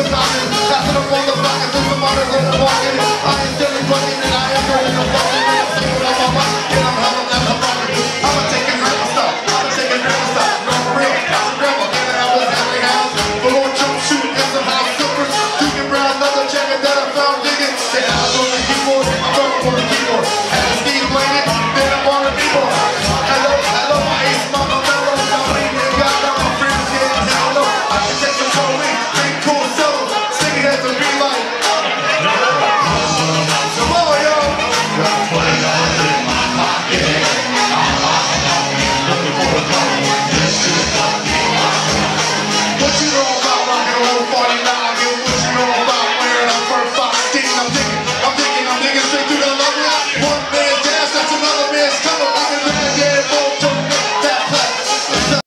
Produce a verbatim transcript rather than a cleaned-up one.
diamonds. That's what I'm motherfuckers and some others in the market. I ain't still fucking and I ain't doing the fucking. And I'm saying what I'm about. And I'm having that